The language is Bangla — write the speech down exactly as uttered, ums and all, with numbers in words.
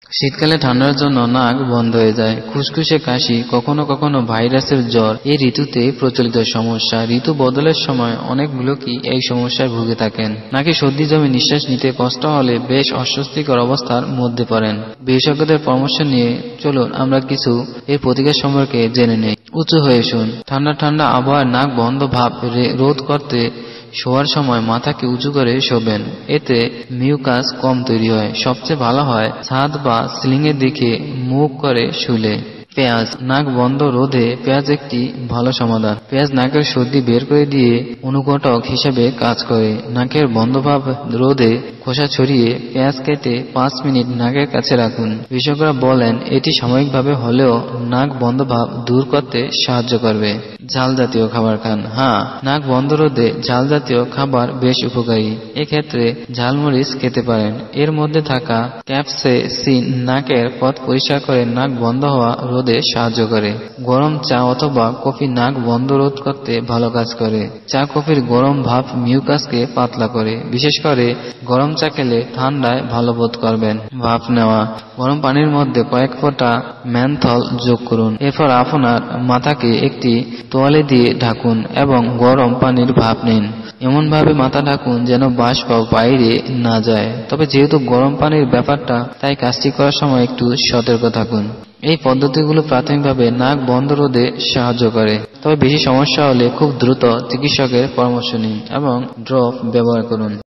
শীতকালে ঠান্ডার জন্য নাক বন্ধ হয়ে যায়, খুসখুসে কাশি, কখনো কখনো ভাইরাসের জ্বর এই ঋতুতে প্রচলিত সমস্যা। ঋতু বদলের সময় অনেক লোকই এই সমস্যায় ভুগে থাকেন। নাকি সর্দি জমে নিঃশ্বাস নিতে কষ্ট হলে বেশ অস্বস্তিকর অবস্থার মধ্যে পড়েন। বিশেষজ্ঞদের পরামর্শ নিয়ে চলুন আমরা কিছু এর প্রতিকার সম্পর্কে জেনে নেই। উঁচু হয়ে শুন। ঠান্ডা ঠান্ডা আবহাওয়ার নাক বন্ধ ভাব রোধ করতে শোয়ার সময় মাথাকে উঁচু করে শোবেন, এতে মিউকাস কম তৈরি হয়। সবচেয়ে ভালো হয় ছাদ বা সিলিং এর দিকে মুখ করে শুলে। পেঁয়াজ নাক বন্ধ রোধে পেঁয়াজ একটি ভালো সমাধান। পেঁয়াজ নাকের সর্দি বের করে দিয়ে অনুঘটক হিসেবে কাজ করে। নাকের বন্ধভাব রোধে খোসা ছড়িয়ে পেঁয়াজ কেটে পাঁচ মিনিট নাকের কাছে রাখুন। বিশেষজ্ঞরা বলেন এটি সাময়িকভাবে হলেও নাক বন্ধ ভাব দূর করতে সাহায্য করবে। ঝাল জাতীয় খাবার খান। হ্যাঁ, নাক বন্ধ রোধে ঝাল জাতীয় খাবার বেশ উপকারী। এক্ষেত্রে ঝালমরিচ খেতে পারেন। এর মধ্যে থাকা ক্যাপসেসিন নাকের পথ পরিষ্কার করে নাক বন্ধ হওয়া রোধে সাহায্য করে। গরম চা অথবা কফি নাক বন্ধ রোধ করতে ভালো কাজ করে। চা কফির গরম ভাপ মিউকাসকে পাতলা করে। বিশেষ করে গরম চা খেলে ঠান্ডায় ভালো বোধ করবেন। ভাপ নেওয়া গরম পানির মধ্যে কয়েক ফোঁটা মেন্থল যোগ করুন। এরপর আপনার মাথাকে একটি তোয়ালে দিয়ে ঢাকুন এবং গরম পানির ভাপ নিন। এমন ভাবে মাথা ঢাকুন যেন বাষ্প বাইরে না যায়। তবে যেহেতু গরম পানির ব্যাপারটা, তাই কাজটি করার সময় একটু সতর্ক থাকুন। এই পদ্ধতিগুলো প্রাথমিকভাবে নাক বন্ধ রোধে সাহায্য করে। তবে বেশি সমস্যা হলে খুব দ্রুত চিকিৎসকের পরামর্শ নিন এবং ড্রপ ব্যবহার করুন।